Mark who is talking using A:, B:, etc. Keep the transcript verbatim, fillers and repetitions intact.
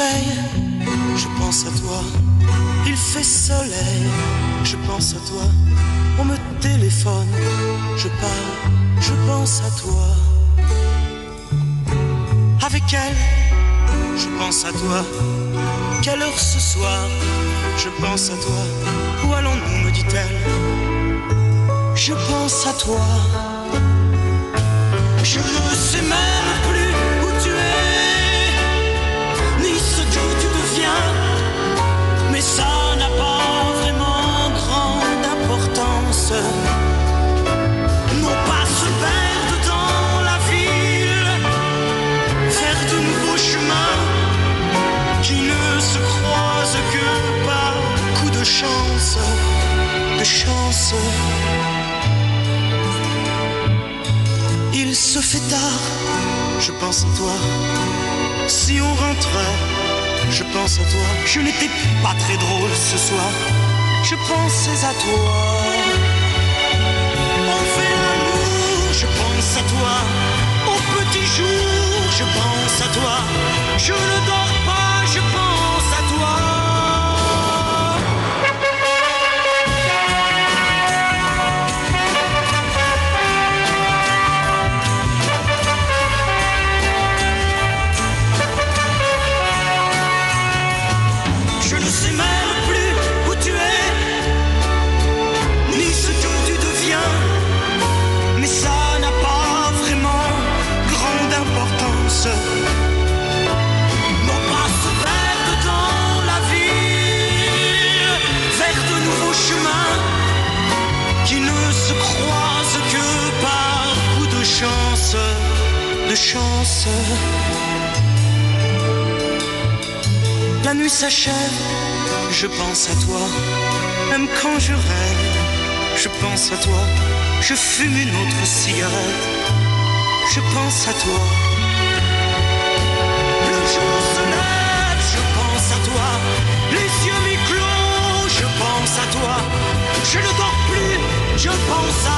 A: réveille, je pense à toi. Il fait soleil, je pense à toi. On me téléphone, je parle, je pense à toi. Avec elle, je pense à toi. Quelle heure ce soir, je pense à toi. Où allons-nous, me dit-elle. Je pense à toi. Je ne sais même plus où tu es, ni ce que tu deviens, mais ça n'a pas vraiment grande importance. Non pas se perdre dans la ville, faire de nouveaux chemins qui ne se croisent que par coup de chance, de chance. Il se fait tard, je pense à toi. Si on rentrait, je pense à toi. Je n'étais pas très drôle ce soir, je pensais à toi. On fait l'amour, je pense à toi. Au petit jour, je pense à toi. Je ne dors pas, je pense à toi. Non pas se perdre dans la ville, vers de nouveaux chemins qui ne se croisent que par coup de chance, de chance. La nuit s'achève, je pense à toi. Même quand je rêve, je pense à toi. Je fume une autre cigarette, je pense à toi. Le jour se lève, je pense à toi. Les yeux mi-clos, je pense à toi. Je ne dors plus, je pense à